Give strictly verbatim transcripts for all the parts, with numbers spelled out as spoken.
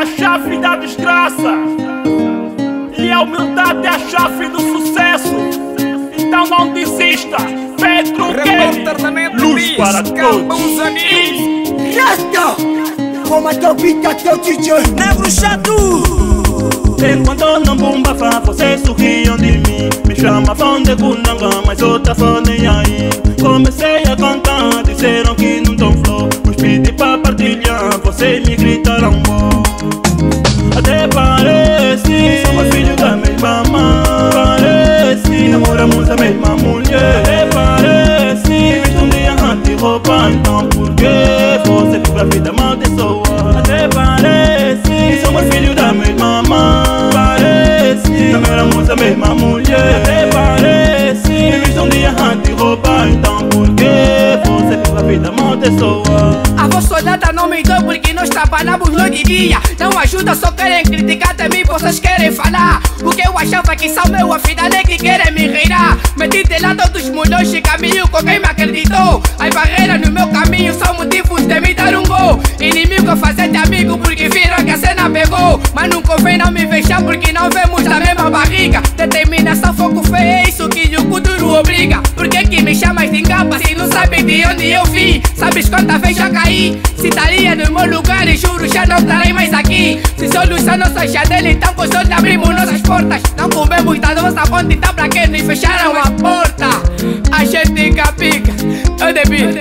a chave da desgraça e a humildade é a chave do sucesso. Então não desista, Pedro Game, luz para todos. Rasta, como a teu beat, a teu D J Negro chato. Enquanto não bomba fã, vocês sorriam de mim. Me chamavam de Kunanga, mas eu tava nem aí. Comecei a cantar, disseram que não dão flow. Os pedi pra partilhar, vocês me gritaram wow. Até parece, somos filhos da mesma mãe. Parece, namoramos a mesma mulher. Até parece, visto um dia anti-roupa. Então por que você fica a vida amaldiçoa? Até parece, somos filhos da mesma mãe. Parece, namoramos a mesma mulher. Até parece, visto um dia anti-roupa. Então por que você fica a vida amaldiçoa? A vossa olhada não me dói porque nós trabalhamos noite e dia. Não ajuda, só querem criticar de mim, vocês querem falar. O que eu achava que são meu, afinal é que querem me reirar. Meti de lado dos mulhões e caminho com quem me acreditou. As barreiras no meu caminho são motivos de me dar um gol. Inimigo a fazer de amigo porque viram que a cena pegou. Mas não convém não me fechar porque não vemos da mesma barriga. Determinação, foco, fé, é isso que o futuro obriga. Por que que me chamas de engapa se não sabes de onde eu vim? Sabes quantas vezes já caí? Se estaria no meu lugar e juro já não estarei mais aqui. Se solução não sai dele, então com sorte abrimos nossas portas. Não comemos da nossa ponta, então pra que nos fecharam a porta? A gente pica-pica, eu devido.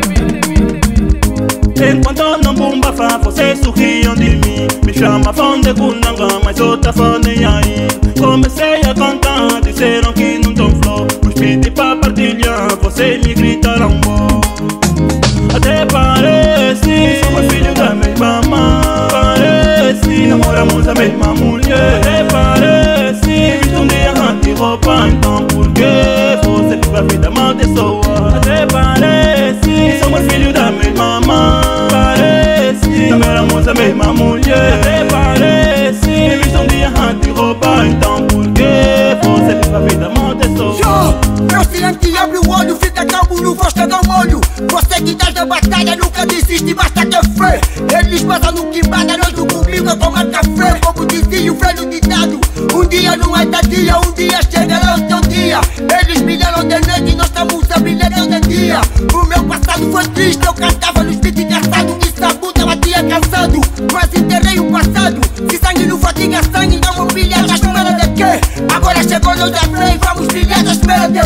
Enquanto não bomba fã, vocês sorriam de mim. Me chamavam de Kunanga, mas eu tava nem aí. Comecei a cantar, disseram que não dão flow. Os pedi pra partilhar, vocês me gritaram wow. Até parece, somos filhos da mesma mãe. Parece, namoramos a mesma mulher. Até parece, visto um dia anti-roupa. Então por que você fica a vida amaldiçoa? Até parece, somos filhos da mesma mãe. Parece, namoramos a mesma mulher. Até parece, visto um dia anti-roupa. Então por que você fica a vida amaldiçoa? Yo, meu silente abre o olho, fica calmo, não gosta de molho. Você que tá na batalha nunca desiste, basta ter fé. Eles passam no que mata, nós do comigo a tomar café. Como dizia o velho ditado, um dia não é da dia, um dia chegará o teu dia. Eles brilharam de noite e nós estamos a brilhar de dia. O meu passado foi triste, eu cantava nos beats engraçados. Que sabu tava dia cansado, mas enterrei o passado. Se sangue não fatiga sangue, não brilha à espera de quê? Agora chegou, eu já sei, vamos brilhar à espera de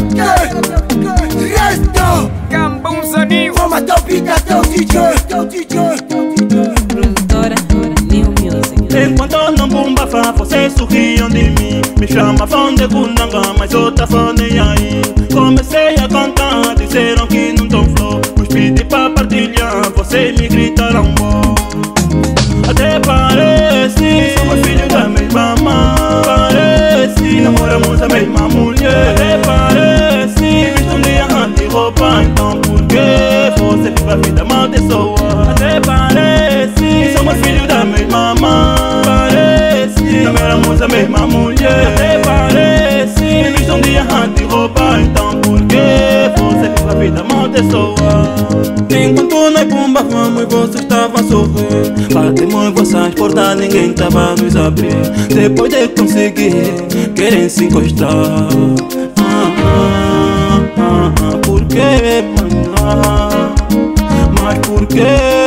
quê? Resto! Cambãozinho. Como a teu beat, a teu D J, teu D J, teu D J. Produtora New Music. Enquanto não bomba fã, vocês sorriam de mim. Me chamavam de Kunanga, mas eu tava nem aí. Comecei a cantar, disseram que não dão flow. Os pedi pra partilhar, vocês me gritaram wow. Até parece, somos filhos da mesma mãe. Parece, namoramos a mesma mulher. Até parece, visto um dia anti-roupa. Então por que você fica a vida amaldiçoa? Até parece, somos filhos da mesma mãe. Parece, namoramos a mesma mulher. Até parece, visto um dia anti-roupa. Então por que você fica a vida amaldiçoa? Enquanto nós bomba vamos e você estava a sorrir. Batemos em vossas portas, ninguém tava a nos abrir. Depois de conseguir, querem se encostar. ah, ah, ah, ah, Por que, mano? Mas por que?